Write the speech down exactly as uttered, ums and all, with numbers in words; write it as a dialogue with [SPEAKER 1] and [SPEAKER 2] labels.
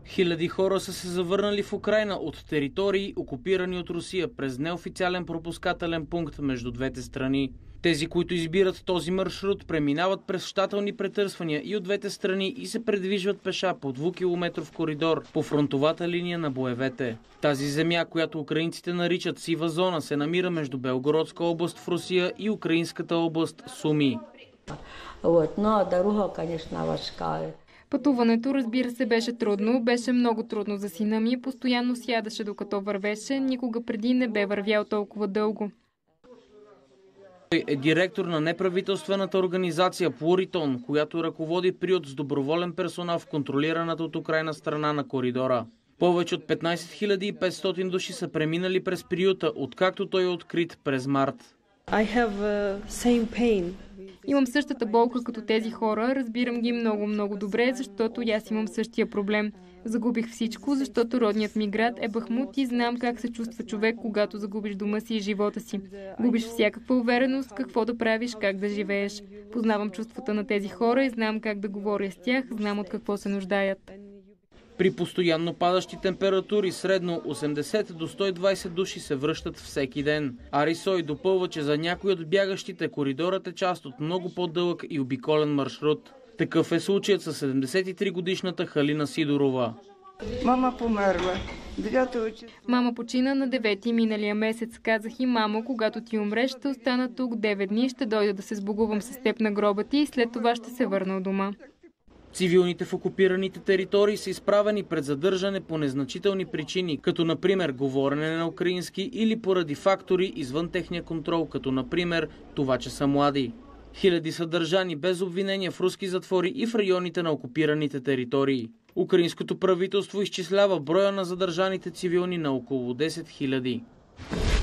[SPEAKER 1] Хиляди хора са се завърнали в Украйна от територии, окупирани от Русия, през неофициален пропускателен пункт между двете страни. Тези, които избират този маршрут, преминават през щателни претърсвания и от двете страни и се предвижват пеша по двукилометров коридор по фронтовата линия на боевете. Тази земя, която украинците наричат сива зона, се намира между Белгородска област в Русия и украинската област Суми.
[SPEAKER 2] Пътуването, разбира се, беше трудно. Беше много трудно за сина ми. Постоянно сядаше докато вървеше. Никога преди не бе вървял толкова дълго.
[SPEAKER 1] Той е директор на неправителствената организация Плуритон, която ръководи приют с доброволен персонал в контролираната от Украйна страна на коридора. Повече от петнайсет хиляди и петстотин души са преминали през приюта, откакто той е открит през март.
[SPEAKER 2] I have, uh, same pain. Имам същата болка като тези хора, разбирам ги много-много добре, защото и аз имам същия проблем. Загубих всичко, защото родният ми град е Бахмут и знам как се чувства човек, когато загубиш дома си и живота си. Губиш всякаква увереност, какво да правиш, как да живееш. Познавам чувствата на тези хора и знам как да говоря с тях, знам от какво се нуждаят.
[SPEAKER 1] При постоянно падащи температури, средно осемдесет до сто и двайсет души се връщат всеки ден. Арисой допълва, че за някои от бягащите коридорът е част от много по-дълъг и обиколен маршрут. Такъв е случаят със седемдесет и три годишната Халина Сидорова.
[SPEAKER 3] Мама померла.
[SPEAKER 2] Мама почина на девети миналия месец. Казах и: мамо, когато ти умреш, ще остана тук девет дни, ще дойда да се сбогувам с теб на гроба ти и след това ще се върна у дома.
[SPEAKER 1] Цивилните в окупираните територии са изправени пред задържане по незначителни причини, като например говорене на украински или поради фактори извън техния контрол, като например това, че са млади. Хиляди са държани без обвинения в руски затвори и в районите на окупираните територии. Украинското правителство изчислява броя на задържаните цивилни на около десет хиляди.